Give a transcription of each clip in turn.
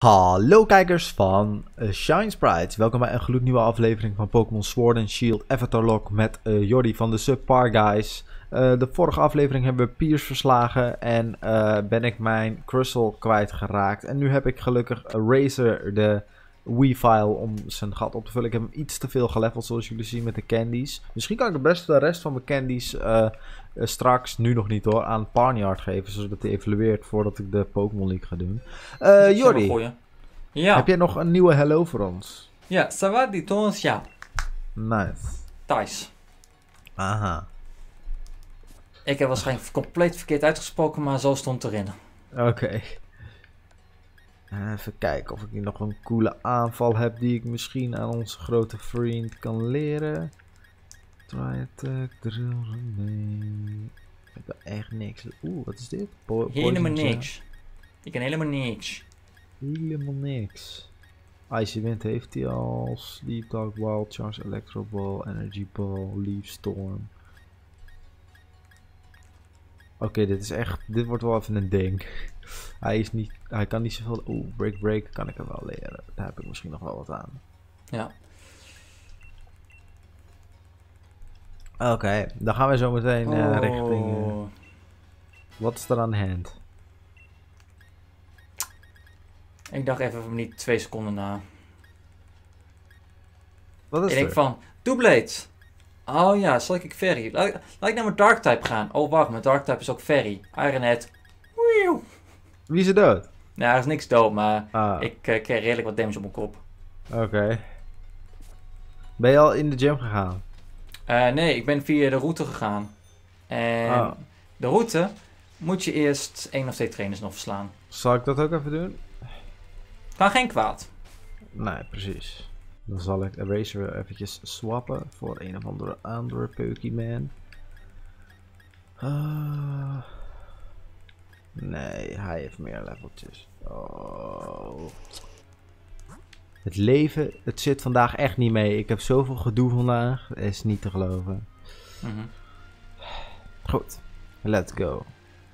Hallo kijkers van Shine Sprites, welkom bij een gloednieuwe aflevering van Pokémon Sword and Shield Avatar Lock met Jordi van de Subpar Guys. De vorige aflevering hebben we Piers verslagen en ben ik mijn Crystal kwijtgeraakt. En nu heb ik gelukkig Razer de Wii-file om zijn gat op te vullen. Ik heb hem iets te veel geleveld zoals jullie zien met de candies. Misschien kan ik de rest van mijn candies straks, nu nog niet hoor, aan Barnyard geven. Zodat hij evolueert voordat ik de Pokémon League ga doen. Jordi, ja. heb jij nog een nieuwe hello voor ons? Ja, Sawadee Tons, ja. Nice. Thijs. Aha. Ik heb waarschijnlijk compleet verkeerd uitgesproken, maar zo stond erin. Oké. Even kijken of ik hier nog een coole aanval heb die ik misschien aan onze grote vriend kan leren. Try attack, drill, nee. Ik heb echt niks. Oeh, wat is dit? Helemaal niks. Ik kan helemaal niks. Helemaal niks. Icy Wind heeft hij al. Sleep Talk, Wild Charge, Electro Ball, Energy Ball, Leaf Storm. Oké, dit wordt wel even een ding. Hij kan niet zoveel. Oeh, Break kan ik hem wel leren. Daar heb ik misschien nog wel wat aan. Ja. Oké, dan gaan we zo meteen richting. Wat is er aan de hand? Ik dacht even niet 2 seconden na. Wat is ik er? denk van, Doublade. Oh ja, zal ik Fairy. Laat ik naar mijn Dark type gaan. Oh wacht, mijn Dark type is ook Fairy. Ironhead. Wie is er dood? Nou, er is niks dood, maar ik kreeg redelijk wat damage op mijn kop. Oké. Ben je al in de gym gegaan? Nee, ik ben via de route gegaan. En de route moet je eerst 1 of 2 trainers nog verslaan. Zal ik dat ook even doen? Kan geen kwaad. Nee, precies. Dan zal ik Eraser weer eventjes swappen voor een of andere Pokémon. Nee, hij heeft meer leveltjes. Oh. Het leven, het zit vandaag echt niet mee. Ik heb zoveel gedoe vandaag. Het is niet te geloven. Goed, let's go.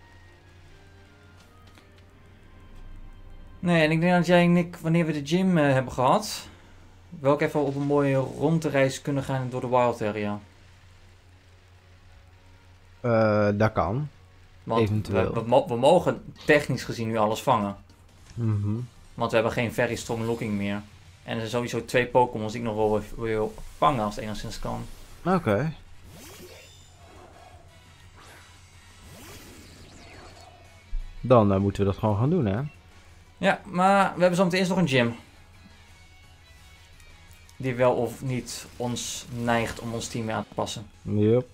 Nee, en ik denk dat jij en ik, wanneer we de gym hebben gehad, wel ook even op een mooie rondreis kunnen gaan door de Wild Area. Dat kan. Want eventueel. we mogen technisch gezien nu alles vangen. Mhm. Want we hebben geen very strong looking meer. En er zijn sowieso 2 Pokémons die ik nog wel wil vangen als het enigszins kan. Oké. Dan moeten we dat gewoon gaan doen, hè? Ja, maar we hebben zo meteen eerst nog een gym. Die wel of niet ons neigt om ons team mee aan te passen. Yep.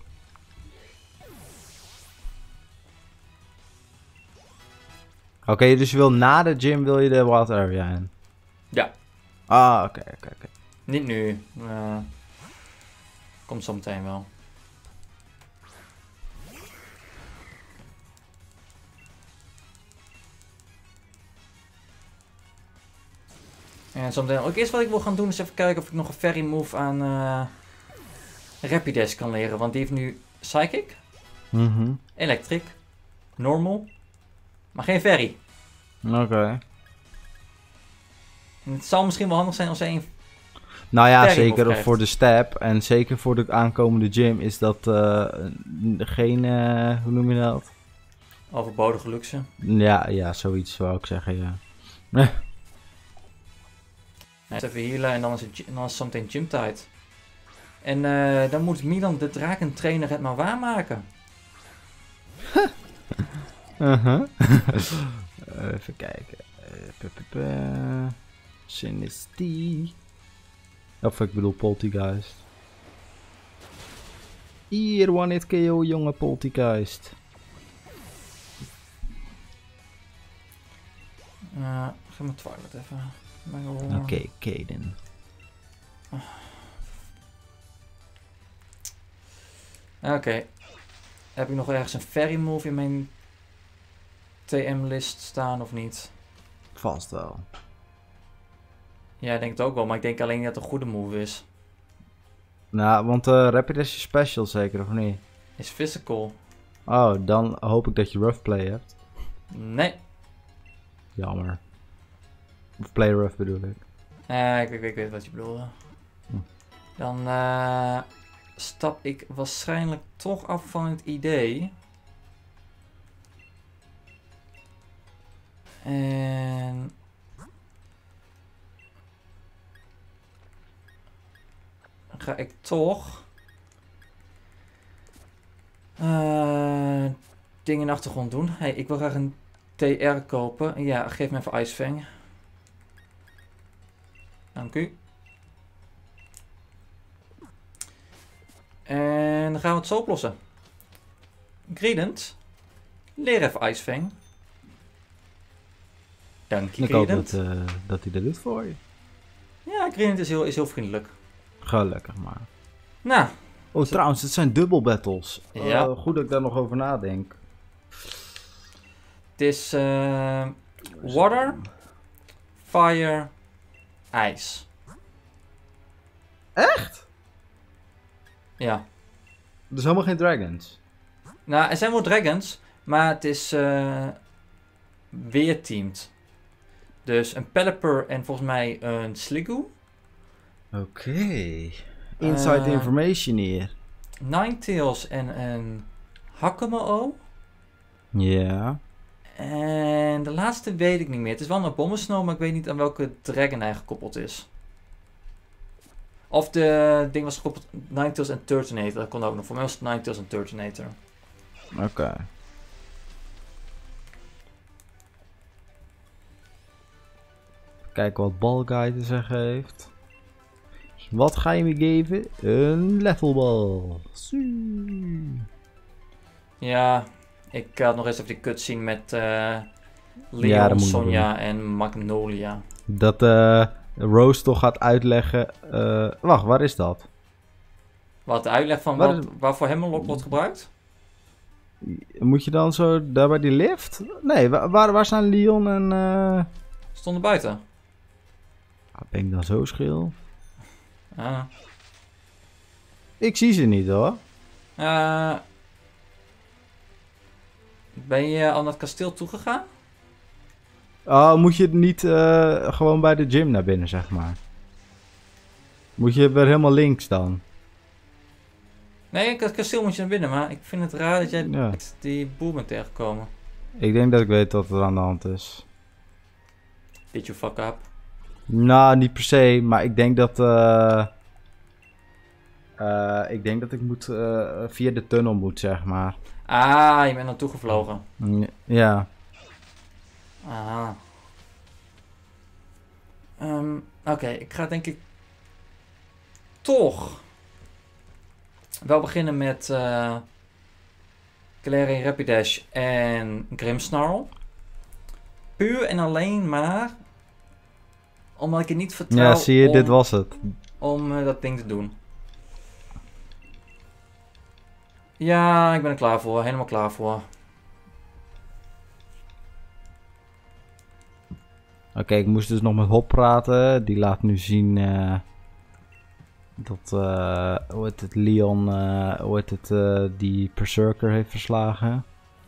Oké, dus je wil na de gym wil je de Wild Area in? Ja. Ah, oké. Niet nu. Komt zo meteen wel. En zometeen ook eerst wat ik wil gaan doen is even kijken of ik nog een Fairy move aan Rapidash kan leren. Want die heeft nu Psychic, Electric, Normal, maar geen Fairy. Oké. En het zal misschien wel handig zijn als hij een Nou ja, Fairy move zeker krijgt. voor de step en zeker voor de aankomende gym is dat geen, hoe noem je dat? overbodige luxe. Ja, zoiets zou ik zeggen, ja. Even healen en dan is het zometeen gymtijd. En dan moet Milan de drakentrainer het maar waarmaken. Even kijken. Sinisty. Of ik bedoel Poltergeist. Hier, one hit KO, jonge Poltergeist. Geef me Twilight even. Oké, Kaden. Oké. Heb ik nog ergens een Fairy move in mijn TM-list staan of niet? Vast wel. Ja, ik denk het ook wel, maar ik denk alleen dat het een goede move is. Nou, want Rapidash is special zeker, of niet? Is physical. Oh, dan hoop ik dat je rough play hebt. Nee. Jammer. Of play rough bedoel ik. Ik weet wat je bedoelde. Hm. Dan stap ik waarschijnlijk toch af van het idee. En... dan ga ik toch... dingen in de achtergrond doen. Hey, ik wil graag een TR kopen. Ja, geef me even Icefang. Dank u. En dan gaan we het zo oplossen. Greedent, leer even Icefang. Dank je, Ik hoop Greedent. dat hij dat doet voor je. Ja, Greedent is heel vriendelijk. Gelukkig maar. Nou. Oh, trouwens, het zijn dubbel battles. Ja. Goed dat ik daar nog over nadenk. Het is water, fire, ice. Echt? Ja. Dus helemaal geen dragons? Nou, er zijn wel dragons, maar het is weerteamed. Dus een Pelipper en volgens mij een Sliggoo. Oké. Inside information hier. Ninetales en een Hakamo. Ja. En de laatste weet ik niet meer. Het is wel een Abomasnow, maar ik weet niet aan welke dragon hij gekoppeld is. Of de ding was gekoppeld Ninetales en Turtonator. Dat kon ook nog. Voor mij was het Ninetales en Turtonator. Oké. Kijken wat Balguy te zeggen heeft. Wat ga je me geven? Een levelbal. Ja, ik had nog eens even die cutscene met Leon, Ja, dat moet Sonja en Magnolia. Dat Rose toch gaat uitleggen. Wacht, waar is dat? Wat de uitleg van waarvoor Hemlock wordt gebruikt? Moet je dan zo daar bij die lift? Nee, waar staan Leon en... Stonden buiten. Ben ik dan zo schil? Ah. Ik zie ze niet hoor. Ben je al naar het kasteel toegegaan? Oh, moet je het niet gewoon bij de gym naar binnen, zeg maar? Moet je weer helemaal links dan? Nee, het kasteel moet je naar binnen, maar ik vind het raar dat jij die boer bent tegengekomen. Ik denk dat ik weet wat er aan de hand is. Did you fuck up? Nou, niet per se, maar ik denk dat... ik moet via de tunnel moet, zeg maar. Ah, je bent naartoe gevlogen. Ja. Aha. Oké, ik ga denk ik toch wel beginnen met Galarian Rapidash en Grimmsnarl. Puur en alleen maar omdat ik het niet vertrouw. Ja, zie je, dit was het. Om dat ding te doen. Ja, ik ben er klaar voor. Helemaal klaar voor. Oké, ik moest dus nog met Hop praten. Die laat nu zien dat hoe heet het, Leon die Berserker heeft verslagen.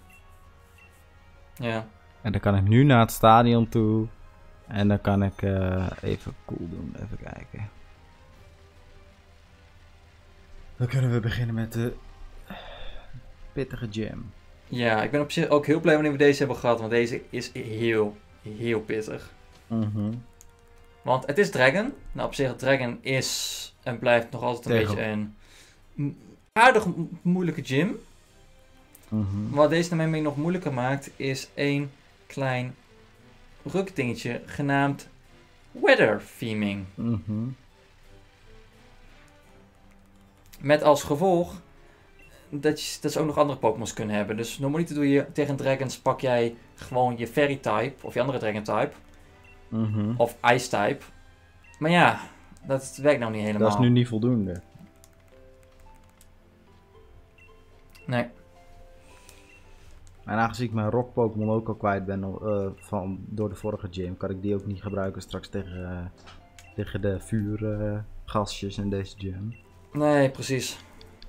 Ja. En dan kan ik nu naar het stadion toe. En dan kan ik even cool doen. Even kijken. Dan kunnen we beginnen met de pittige gym. Ja, ik ben op zich ook heel blij wanneer we deze hebben gehad. Want deze is heel pittig. Want het is Dragon. Nou, op zich, Dragon is en blijft nog altijd een beetje een aardig moeilijke gym. Wat deze naar mijn mening nog moeilijker maakt, is één klein rukdingetje genaamd Weather Theming. Met als gevolg dat ze ook nog andere Pokémon's kunnen hebben. Dus normaliter doe je tegen Dragons, pak jij gewoon je Fairy type of je andere Dragon type. Of Ice type. Maar ja, dat werkt nou niet helemaal. Dat is nu niet voldoende. Nee. En aangezien ik mijn rock Pokémon ook al kwijt ben door de vorige gym, kan ik die ook niet gebruiken straks tegen de vuurgastjes in deze gym. Nee, precies.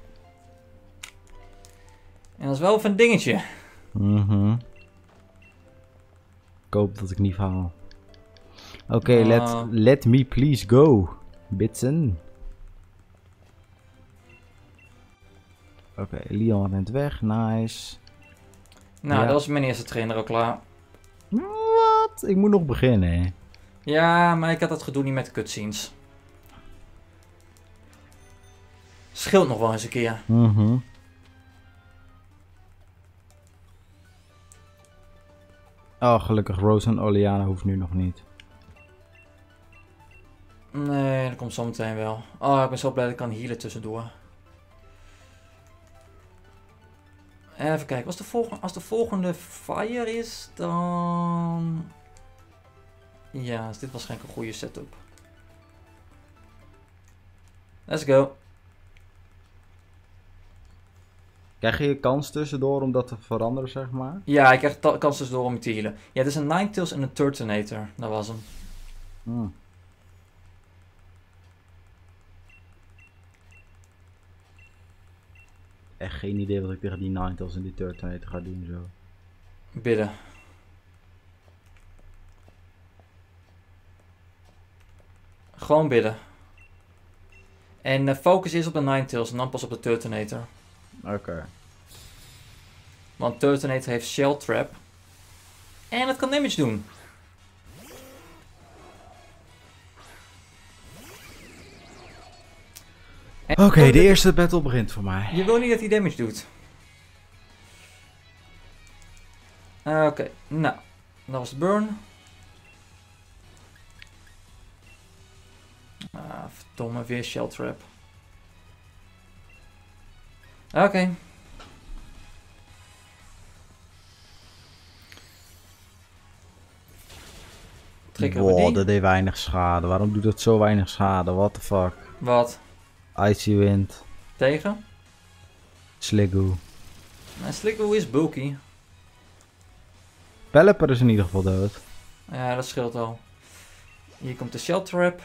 En dat is wel even een dingetje. Ik hoop dat ik niet haal. Oké, let me please go. Bitsen. Oké, Leon rent weg. Nice. Nou, dat was mijn eerste trainer al klaar. Wat? Ik moet nog beginnen. Ja, maar ik had dat gedoe niet met de cutscenes. Scheelt nog wel eens een keer. Oh, gelukkig Rose en Oleana hoeft nu nog niet. Nee, dat komt zo meteen wel. Oh, ik ben zo blij dat ik kan healen tussendoor. Even kijken, als de volgende fire is, dan... Ja, is dit waarschijnlijk een goede setup. Let's go. Krijg je kans tussendoor om dat te veranderen, zeg maar? Ja, ik krijg kans tussendoor om te healen. Ja, het is een Ninetales en een Turtonator. Dat was hem. Echt geen idee wat ik tegen die Ninetales en die Turtonator ga doen zo. Bidden. Gewoon bidden. En focus is op de Ninetales en dan pas op de Turtonator. Oké. Want Turtonator heeft Shell Trap. En het kan damage doen. Oké, de eerste battle begint voor mij. Je wil niet dat hij damage doet. Oké, nou. Dat was de burn. Verdomme, weer Shell Trap. Oké. Wow, dat deed weinig schade. Waarom doet dat zo weinig schade? What the fuck? Wat? Icy Wind. Tegen? Sliggoo. Nou, Sliggoo is bulky. Pelipper is in ieder geval dood. Ja, dat scheelt al. Hier komt de Shell Trap.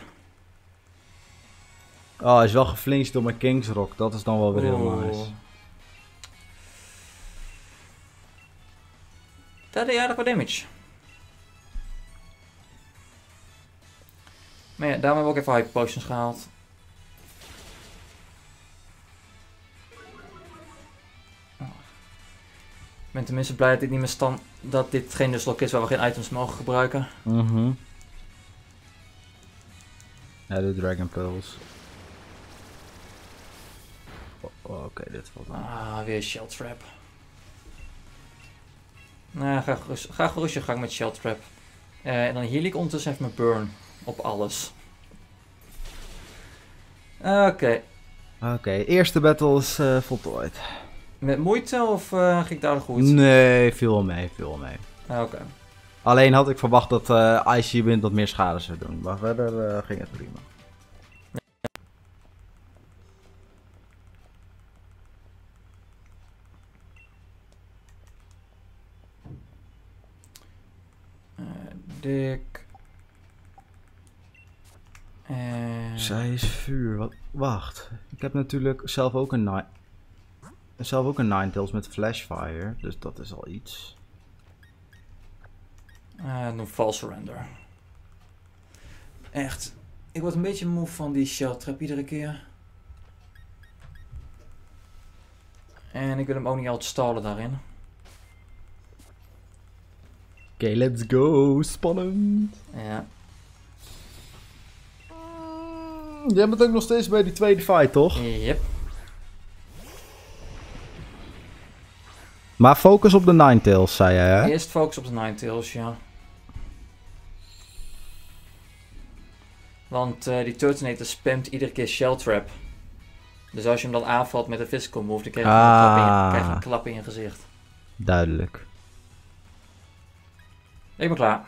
Oh, hij is wel geflinched door mijn King's Rock. Dat is dan wel weer heel nice. Dat deed aardig wat damage. Maar ja, daarom heb ik ook even Hyper Potions gehaald. Ik ben tenminste blij dat dit niet meer dat dit geen Nuzlocke is waar we geen items mogen gebruiken. Ja, de Dragon Pulse. Oké, dit valt aan. Weer Shell Trap. Nou, ga gerust je gang met Shell Trap. En dan heal ik ondertussen even mijn burn op alles. Oké, eerste battle is voltooid. Met moeite of ging ik daar goed? Nee, viel wel mee, Oké. Alleen had ik verwacht dat Icy Wind wat meer schade zou doen, maar verder ging het prima. Dik. Zij is vuur. Wacht. Ik heb natuurlijk zelf ook een Ninetales met Flashfire. Dus dat is al iets. Doe False Surrender. Echt. Ik word een beetje moe van die Shell Trap iedere keer. En ik wil hem ook niet altijd stallen daarin. Oké, let's go. Spannend. Ja. Jij bent ook nog steeds bij die tweede fight, toch? Yep. Maar focus op de Ninetales, zei jij, hè? Eerst focus op de Ninetales, ja. Want die Turtonator spamt iedere keer Shell Trap. Dus als je hem dan aanvalt met een physical move, dan krijg je een klap in je gezicht. Duidelijk. Ik ben klaar.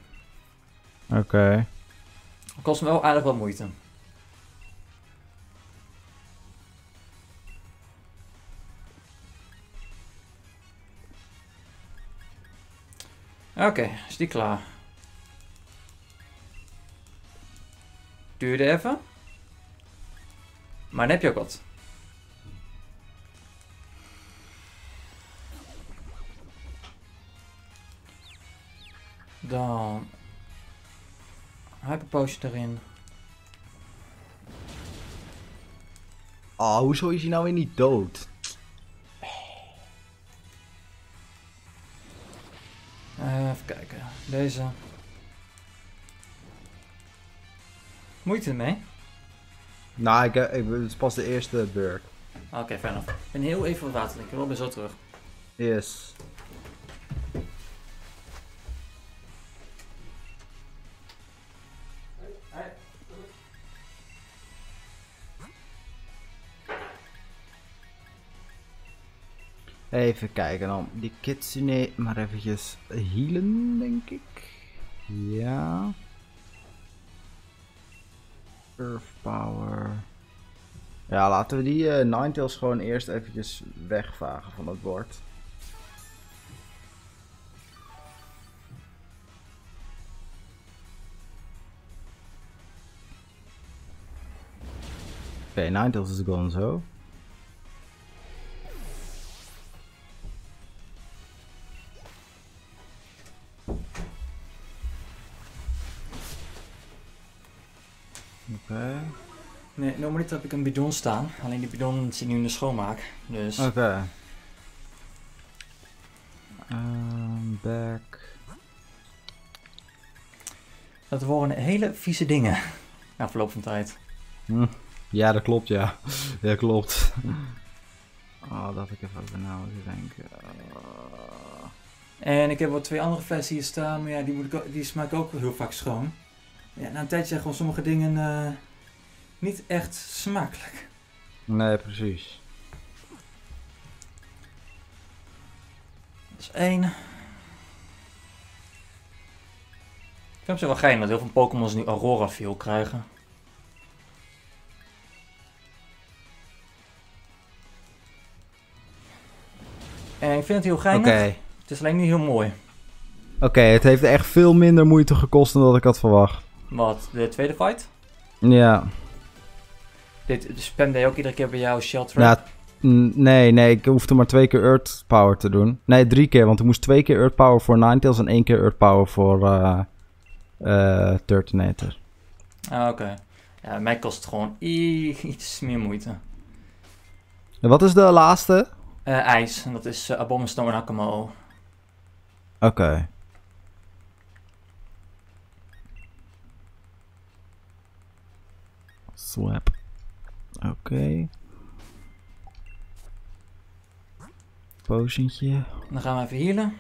Oké. Het kost me wel aardig wat moeite. Oké, is die klaar. Duurde even. Maar dan heb je ook wat. Dan Hyper Potion erin. Oh, hoezo is hij nou weer niet dood? Even kijken. Deze. Moeite ermee? Nou, het is pas de eerste beurt. Oké, fair enough. Ik ben heel even wat water drinken. Ik ben zo terug. Yes. Even kijken dan. Die Kitsune maar eventjes healen, denk ik. Ja. Earth Power. Ja, laten we die Ninetales gewoon eerst eventjes wegvagen van het bord. Oké, Ninetales is gone zo. Oké. Nee, normaliter heb ik een bidon staan. Alleen die bidon zit nu in de schoonmaak. Dus. Oké. Back. Dat worden hele vieze dingen. Na verloop van tijd. Ja, dat klopt, ja. Ja, klopt. Oh, dat had ik even over na moeten denken. En ik heb wel 2 andere versies hier staan, maar ja, die smaak ik ook heel vaak schoon. Ja, na een tijdje zijn gewoon sommige dingen niet echt smakelijk. Nee, precies. Dat is 1. Ik vind het wel geinig dat heel veel Pokémon's nu Aurora Feel krijgen. En ik vind het heel geinig. Oké. Het is alleen niet heel mooi. Oké, het heeft echt veel minder moeite gekost dan dat ik had verwacht. Wat? De tweede fight? Ja. Dit spamde je ook iedere keer bij jou Shelter? Ja, nee, ik hoefde maar 2 keer Earth Power te doen. Nee, 3 keer, want er moest 2 keer Earth Power voor Ninetales en 1 keer Earth Power voor Turtonator. Ah, oké. Ja, mij kost het gewoon iets meer moeite. En wat is de laatste? IJs, en dat is Abomasnow en Hakamo. Oké. Swap. Oké. Potientje. Dan gaan we even healen.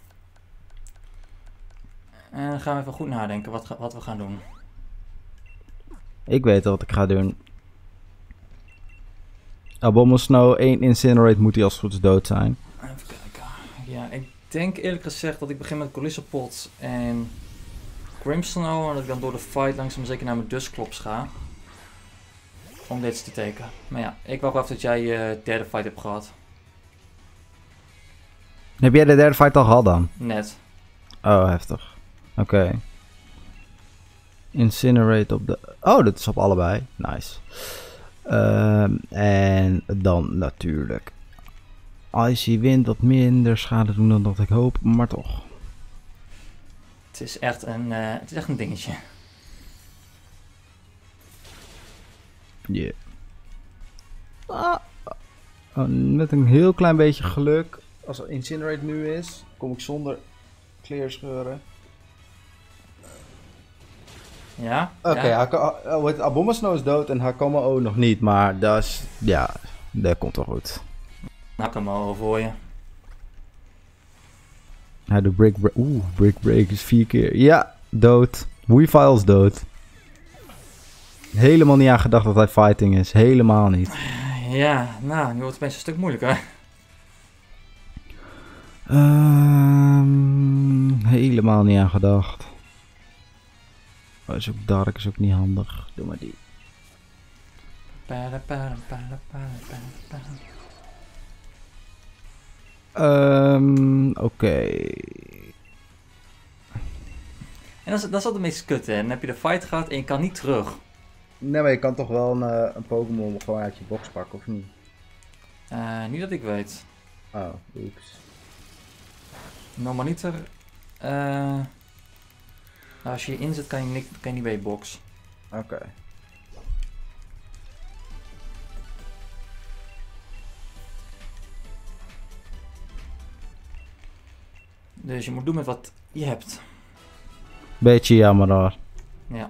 En dan gaan we even goed nadenken wat we gaan doen. Ik weet al wat ik ga doen. Abomasnow 1 Incinerate moet hij als het goed is dood zijn. Even kijken. Ja, ik denk eerlijk gezegd dat ik begin met Collissopod en Grimmsnow. En dat ik dan door de fight langzaam zeker naar mijn Dusclops ga. Om dit te tekenen. Maar ja, ik wacht wel even dat jij je derde fight hebt gehad. Heb jij de derde fight al gehad dan? Net. Oh, heftig. Oké. Incinerate op de... Oh, dat is op allebei. Nice. En dan natuurlijk... Icy Wind wat minder schade doen dan dat ik hoop, maar toch. Het is echt een dingetje. Yeah. Met een heel klein beetje geluk, als er Incinerate nu is, kom ik zonder kleerscheuren. Ja? Oké, ja. Abomasnow is dood en Hakamo nog niet, maar dat is... Ja, dat komt wel goed. Hakamo voor je. Hij doet Brick Break. Oeh, Brick Break is 4 keer. Ja, dood. Weavile is dood. Helemaal niet aan gedacht dat hij fighting is. Helemaal niet. Ja, nou, nu wordt het best een stuk moeilijker. Helemaal niet aan gedacht. Oh, is ook dark, is ook niet handig. Doe maar die. Oké. En dat is altijd het meest kut, hè. Dan heb je de fight gehad en je kan niet terug. Nee, maar je kan toch wel een Pokémon gewoon uit je box pakken, of niet? Niet dat ik weet. Oh, oeps. Normaliter. Als je hierin zit, kan je niet bij je box. Oké. Dus je moet doen met wat je hebt. Beetje jammer hoor. Ja.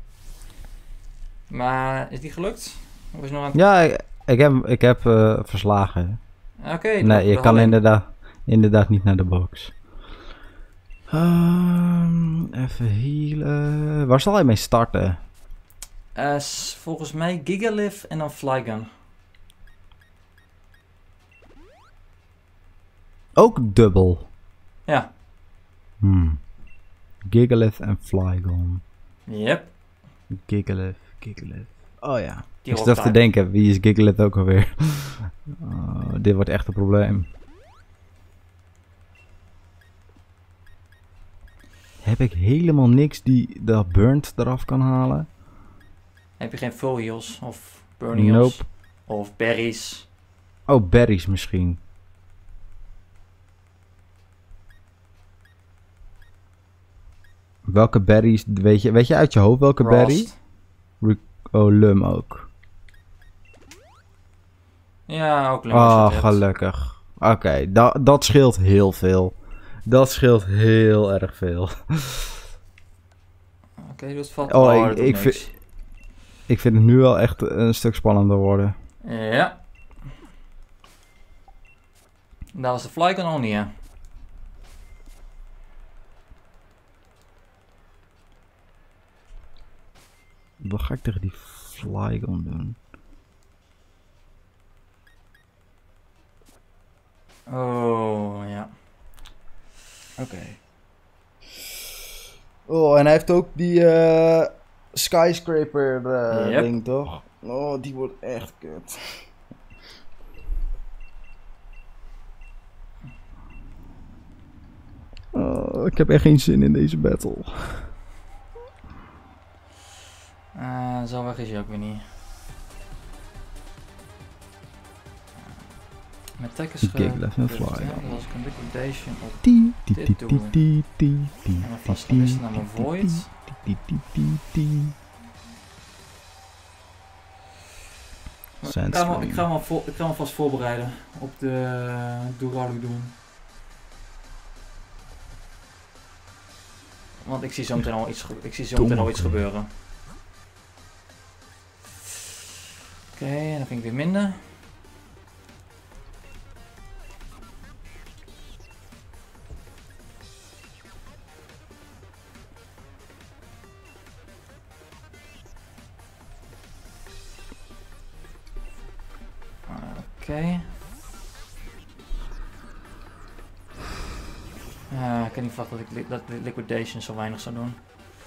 Maar is die gelukt? Of is nog aan het... Ja, ik heb verslagen. Oké. Nee, je kan inderdaad niet naar de box. Even healen. Waar zal hij mee starten? Volgens mij Gigalith en dan Flygon. Ook dubbel. Ja. Gigalith en Flygon. Yep. Gigalith. Oh ja. Die Ik zat te denken, wie is Gigalith ook alweer? Dit wordt echt een probleem. Heb ik helemaal niks die dat burnt eraf kan halen? Heb je geen full heals of burn heals? Nope. Of berries? Oh, berries misschien. Welke berries, weet je uit je hoofd welke berry? Oh, Lum ook. Ja, ook Lum. Oh, gelukkig. Oké, dat scheelt heel veel. Dat scheelt heel erg veel. Oké, dat valt ik vind het nu wel echt een stuk spannender worden. Ja. Daar was de Flygon al niet, hè? Wat ga ik tegen die Flygon doen? Oh, ja. Oké. Oh, en hij heeft ook die skyscraper ding, toch? Oh, die wordt echt kut. Oh, ik heb echt geen zin in deze battle. Zo weg is hij ook weer niet. Met tekken schudden. Als ik een liquidation op dit doe. En dan vast wisselen naar mijn void. Ik ga me vast voorbereiden op de Duraludon. Want ik zie zo meteen al iets gebeuren. Oké, en dan vind ik weer minder. Oké. Ik kan niet verwachten dat liquidation zo weinig zou doen.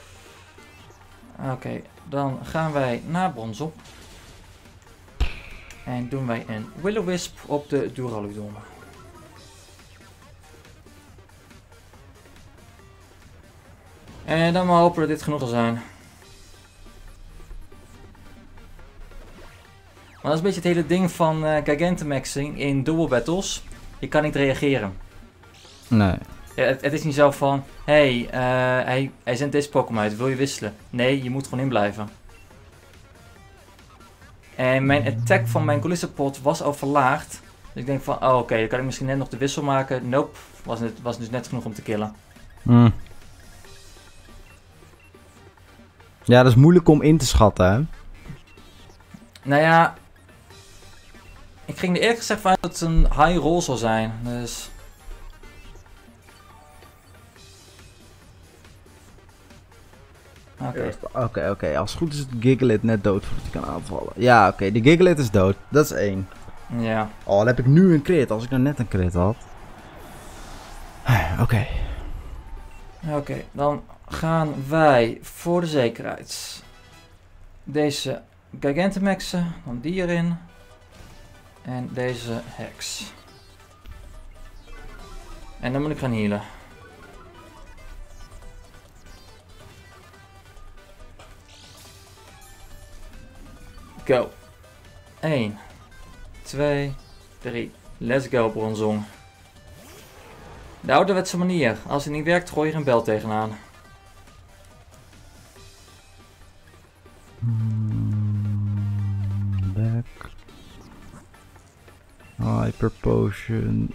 Oké, dan gaan wij naar Bronzop. En doen wij een Will-O-Wisp op de Duraludon. En dan maar hopen dat dit genoeg zal zijn. Maar dat is een beetje het hele ding van Gigantamaxing in dual battles. Je kan niet reageren. Nee. Het is niet zo van, hey, hij zendt deze Pokémon uit, wil je wisselen? Nee, je moet gewoon in blijven. En mijn attack van mijn Golisopod was al verlaagd. Dus ik denk van, oh oké, dan kan ik misschien net nog de wissel maken. Nope, was dus net genoeg om te killen. Ja, dat is moeilijk om in te schatten, hè? Nou ja, ik ging er eerlijk gezegd vanuit dat het een high roll zal zijn, dus... Oké. Als het goed is het Gigalith net dood voordat hij kan aanvallen. Ja, oké, de Gigalith is dood. Dat is 1. Ja. Oh, dan heb ik nu een crit. Als ik nou net een crit had. Oké, dan gaan wij voor de zekerheid deze Gigantamaxen, dan die erin. En deze Hex. En dan moet ik gaan healen. Go. 1, 2, 3. Let's go, Bronzong. De ouderwetse manier. Als het niet werkt, gooi je er een bel tegenaan. Back. Hyper Potion.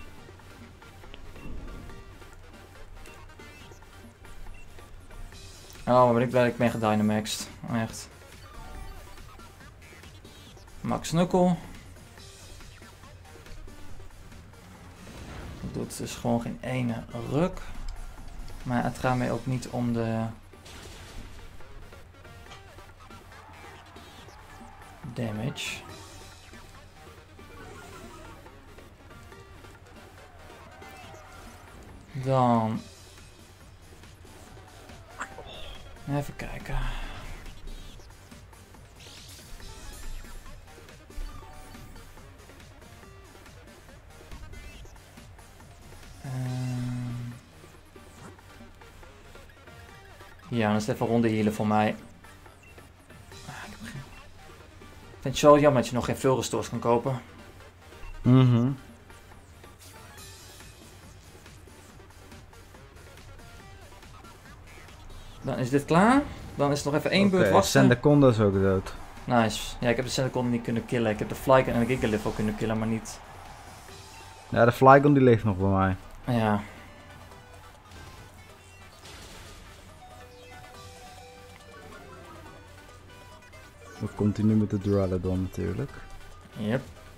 Oh, maar ben ik blij dat ik ben gedynamaxed. Echt. Max Knuckle. Dat doet dus gewoon geen ene ruk. Maar het gaat mij ook niet om de... damage. Dan... even kijken. Ja, dan is het even ronde healen voor mij. Ik vind het zo jammer dat je nog geen veel restores kan kopen. Dan is dit klaar. Dan is er nog even één beurt wachten. Sandaconda is ook dood. Nice. Ja, ik heb de Sandaconda niet kunnen killen. Ik heb de Flygon en de Gigalith ook kunnen killen, maar niet... Ja, de Flygon die leeft nog bij mij. Ja. Dan komt hij nu met de Duraludon natuurlijk. Yep.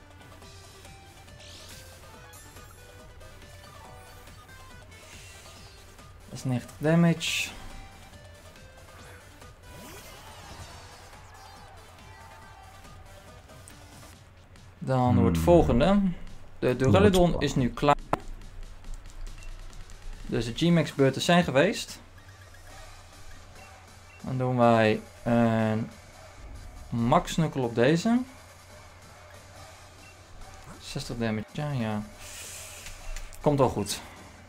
Dat is 90 damage. Dan wordt het volgende. De Duraludon is nu klaar. Dus de G-Max beurten zijn geweest. Dan doen wij een Max Knuckle op deze. 60 damage, ja. Komt wel goed.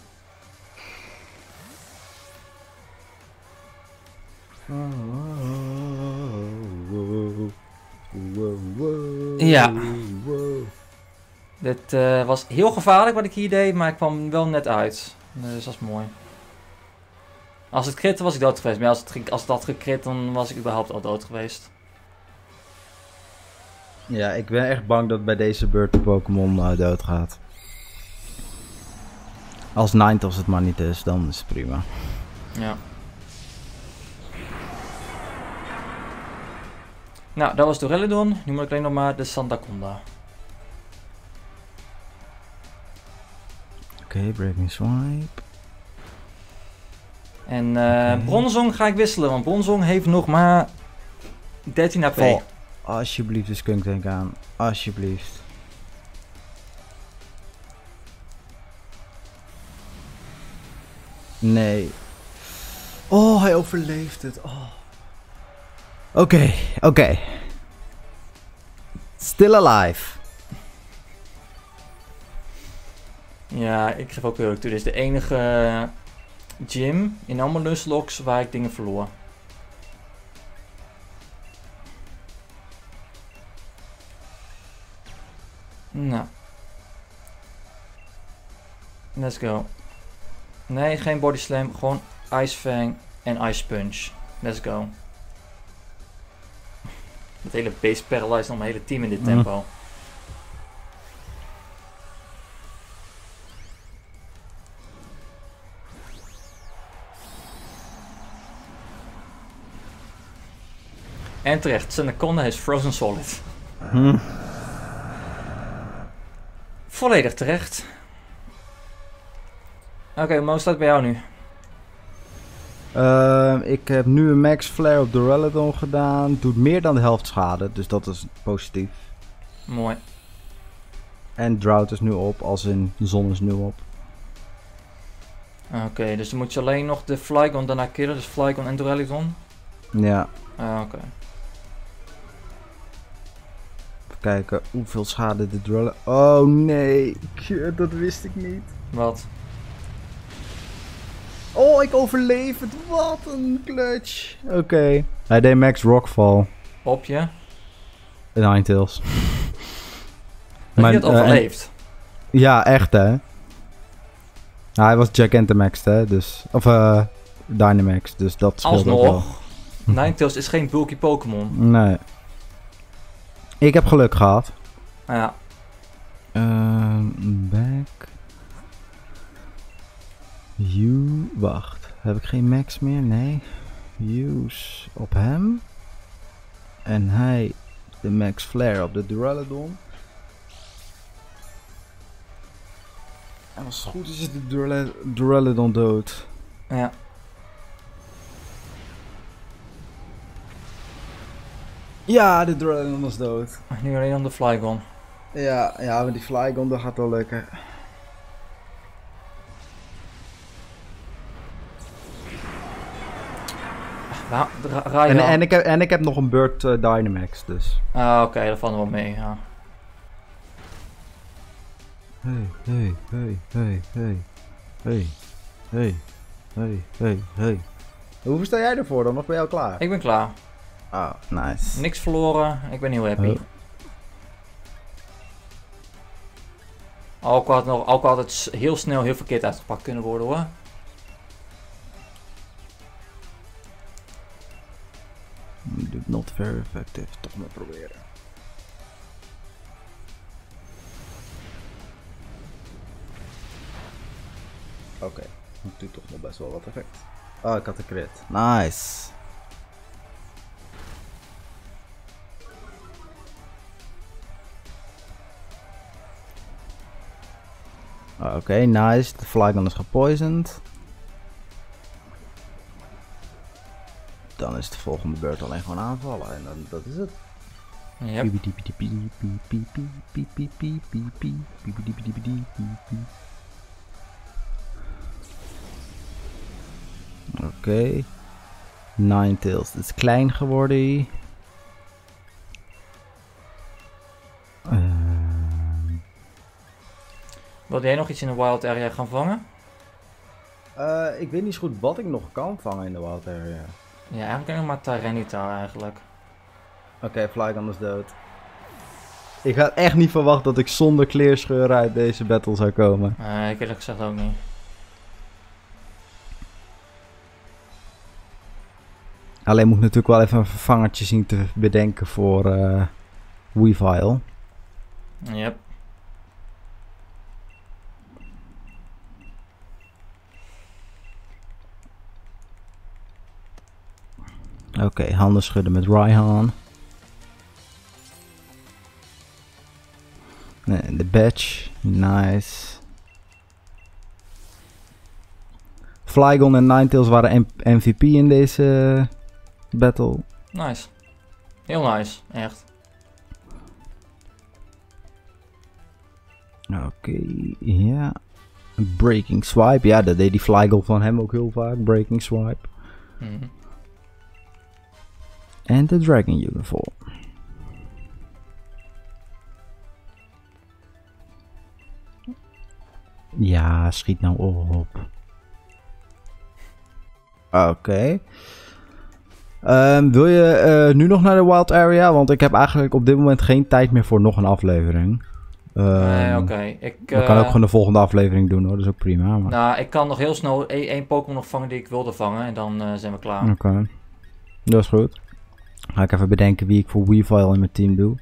Ja. Dit was heel gevaarlijk wat ik hier deed, maar ik kwam wel net uit. Dus dat is mooi. Als het kritte was ik dood geweest, maar als dat gekrit dan was ik überhaupt al dood geweest. Ja, ik ben echt bang dat bij deze beurt de Pokémon dood gaat. Als Ninetales het maar niet is, dan is het prima. Ja. Nou, dat was Duraludon. Nu moet ik alleen nog maar de Sandaconda. Oké, Breaking Swipe. En Bronzong ga ik wisselen, want Bronzong heeft nog maar 13 HP. Val alsjeblieft de Skunk Tank aan. Alsjeblieft. Nee. Oh, hij overleeft het. Oh. Oké. Still alive. Ja, ik geef ook heel erg toe. Dit is de enige gym in allemaal Nuzlocke waar ik dingen verloor. Nou. Let's go. Nee, geen Body Slam. Gewoon Ice Fang en Ice Punch. Let's go. Het hele base paralyzed nog mijn hele team in dit tempo. En terecht, Sandaconda is Frozen Solid. Volledig terecht. Oké, Mo, staat bij jou nu? Ik heb nu een Max Flare op Duraludon gedaan. Doet meer dan de helft schade, dus dat is positief. Mooi. En Drought is nu op, als in de zon is nu op. Oké, dus dan moet je alleen nog de Flygon daarna killen, dus Flygon en Duraludon? Ja. Oké. Even kijken hoeveel schade de Duraludon... Oh nee, dat wist ik niet. Wat? Oh, ik overleef het. Wat een clutch. Oké. Hij deed Max Rockfall. Op je? Ninetales. Dat je het overleeft? Ja, echt hè. Hij was Gigantamaxed hè, dus... Of Dynamax, dus dat scheelt ook wel. Ninetales is geen bulky Pokémon. Nee. Ik heb geluk gehad. Ja. Back. Wacht. Heb ik geen max meer? Nee. Use op hem. En hij de max flare op de Duraludon. En als het goed is, is de Duraludon dood. Ja. Ja, de Duraludon is dood. Nu alleen om de Flygon. Ja, maar die Flygon, dat gaat wel lukken. En ik heb nog een Bird Dynamax, dus. Ah, oké, dat valt wel mee, ja. Hey. Hoe sta jij ervoor dan? Of ben je al klaar? Ik ben klaar. Oh, nice. Niks verloren, ik ben heel happy. Ook had het heel snel heel verkeerd uitgepakt kunnen worden hoor. Not very effective, toch maar proberen. Oké, dat doet toch nog best wel wat effect. Oh, ik had een crit. Nice. Oké, nice. De Flygon is gepoisoned. Dan is de volgende beurt alleen gewoon aanvallen en dan, dat is het. Yep. Oké. Ninetales is klein geworden. Wilde jij nog iets in de wild area gaan vangen? Ik weet niet zo goed wat ik nog kan vangen in de wild area. Ja, eigenlijk nog maar Tyranitar eigenlijk. Oké, Flygon is dood. Ik had echt niet verwacht dat ik zonder kleerscheuren uit deze battle zou komen. Nee, ik eerlijk gezegd ook niet. Alleen moet ik natuurlijk wel even een vervangertje zien te bedenken voor Weavile. Yep. Oké, handen schudden met Raihan. Nee, de badge. Nice. Flygon en Ninetales waren MVP in deze battle. Nice. Heel nice, echt. Oké, ja. Breaking Swipe. Ja, dat deed die Flygon van hem ook heel vaak. Breaking Swipe. En de Dragon Uniform. Ja, schiet nou op. Oké. Wil je nu nog naar de wild area? Want ik heb eigenlijk op dit moment geen tijd meer voor nog een aflevering. Nee, oké. We kan ook gewoon de volgende aflevering doen hoor, dat is ook prima. Maar... Nou, ik kan nog heel snel één Pokémon nog vangen die ik wilde vangen en dan zijn we klaar. Oké. Dat is goed. Ga ik even bedenken wie ik voor Weavile in mijn team doe.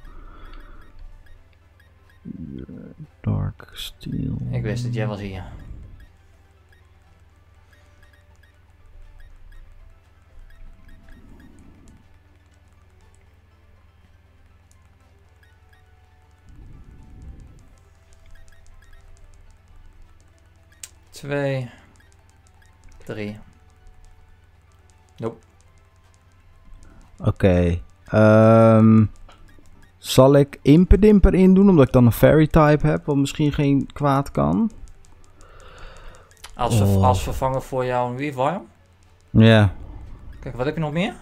Dark Steel. Ik wist dat jij was hier. Twee. 3. Nope. Oké. Zal ik Impedimper in doen, omdat ik dan een Fairy type heb, wat misschien geen kwaad kan? Als vervanger voor jou een Weavile? Ja. Kijk, wat heb je nog meer?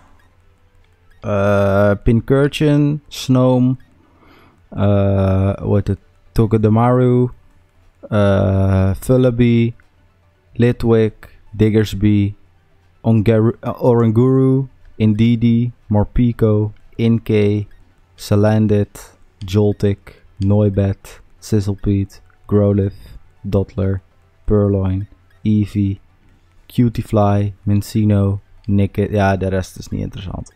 Pincurchin, Snom, hoe heet het? Togedemaru, Thullaby, Litwick, Diggersby, Oranguru, Indeedee, Morpeko, Inkay, Salandit, Joltik, Noibat, Sizzlepeed, Growlithe, Dottler, Purloin, Eevee, Cutiefly, Minccino, Nick, ja, de rest is niet interessant.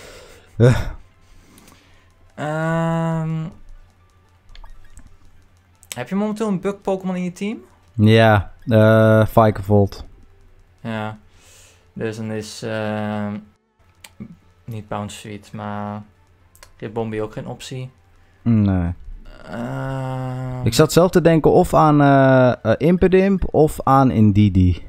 Heb je momenteel een bug Pokémon in je team? Ja, Vikavolt. Ja, dus dan is niet Bounce Sweet, maar Ribombee ook geen optie. Nee. Ik zat zelf te denken of aan Impidimp of aan Indeedee.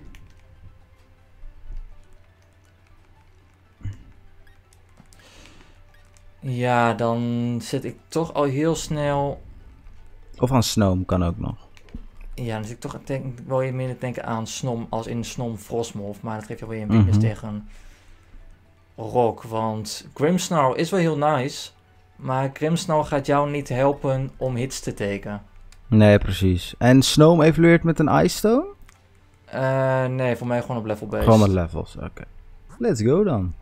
Ja, dan zit ik toch al heel snel... Of aan Snom kan ook nog. Ja, dan zit ik toch wel je minder denken aan Snom als in Snom Frostmoth. Maar dat geeft je wel een weakness tegen Rock. Want Grimmsnarl is wel heel nice. Maar Grimmsnarl gaat jou niet helpen om hits te tekenen. Nee, precies. En Snom evolueert met een Ice Stone? Nee, voor mij gewoon op level based. Gewoon met levels, oké. Let's go dan.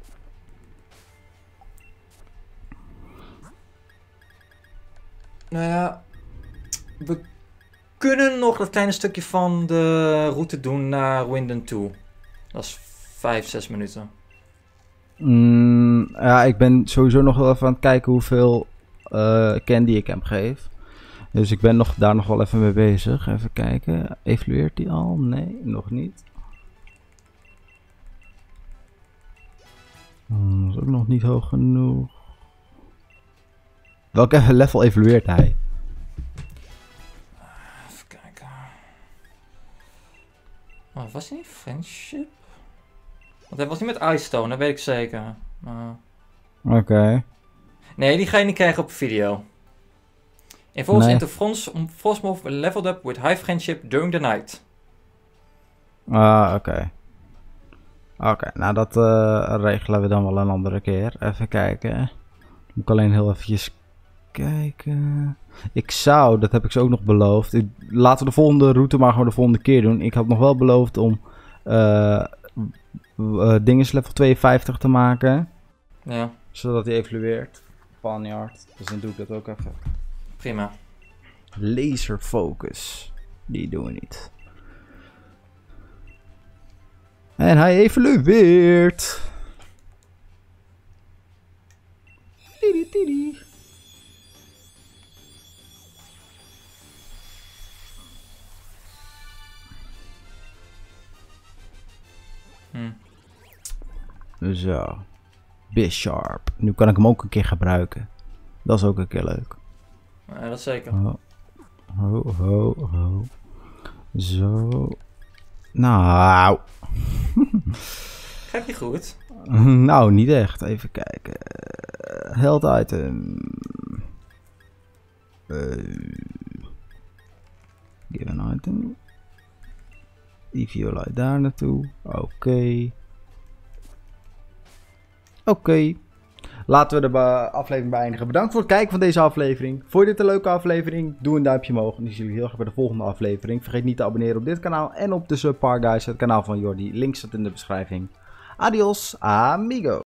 Nou ja, we kunnen nog dat kleine stukje van de route doen naar Winden toe. Dat is 5-6 minuten. Ja, ik ben sowieso nog wel even aan het kijken hoeveel candy ik hem geef. Dus ik ben daar nog wel even mee bezig. Even kijken. Evalueert die al? Nee, nog niet. Dat is ook nog niet hoog genoeg. Welke level evalueert hij? Even kijken. Oh, was hij niet Friendship? Want hij was niet met Ice Stone, dat weet ik zeker. Oké. Nee, die ga je niet krijgen op video. Involves into Frostmoth leveled up with high friendship during the night. Oké. Oké, nou dat regelen we dan wel een andere keer. Even kijken. Moet ik alleen heel eventjes kijken. Ik zou, dat heb ik ze ook nog beloofd. Laten we de volgende route maar gewoon de volgende keer doen. Ik had nog wel beloofd om dinges level 52 te maken. Ja. Zodat hij evolueert. Panyard. Dus dan doe ik dat ook even. Prima. Laser focus. Die doen we niet. En hij evolueert. Tidi tidi. Zo. Bisharp. Nu kan ik hem ook een keer gebruiken. Dat is ook een keer leuk. Ja, dat zeker. Ho. Zo. Nou. Gaat niet goed. Nou, niet echt. Even kijken. Health item. Give an item. Eviolite daar naartoe. Oké. Laten we de aflevering beëindigen. Bedankt voor het kijken van deze aflevering. Vond je dit een leuke aflevering? Doe een duimpje omhoog. En dan zie jullie heel graag bij de volgende aflevering. Vergeet niet te abonneren op dit kanaal en op de Subpar Guys, het kanaal van Jordi. Link staat in de beschrijving. Adios, amigo.